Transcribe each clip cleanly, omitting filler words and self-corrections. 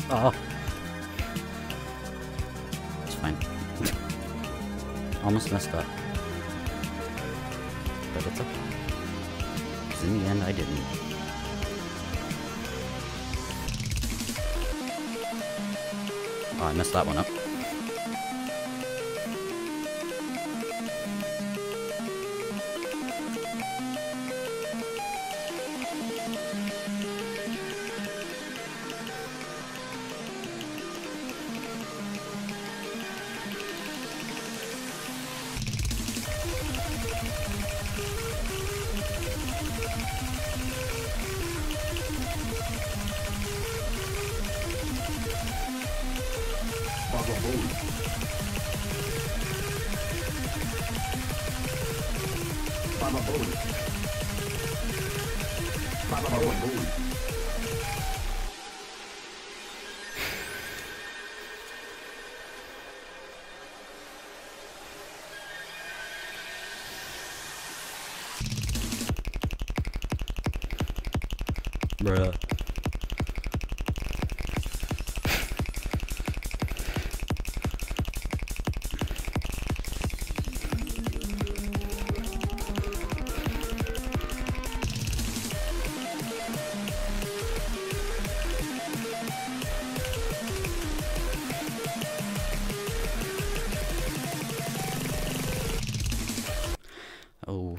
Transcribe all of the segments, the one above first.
Oh. It's fine. Almost messed up. But it's okay. 'Cause in the end, I didn't. Oh, I messed that one up. Baba Booey. Baba Booey. Baba Booey. Bruh. Oh.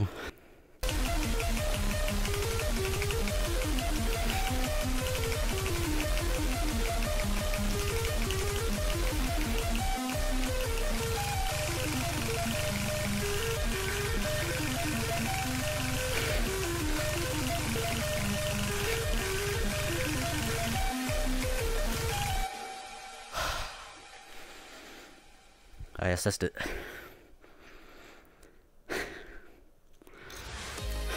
I assessed it.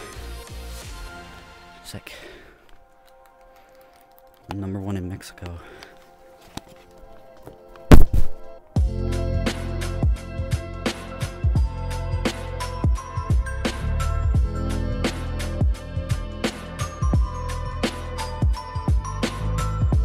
Sick. I'm #1 in Mexico.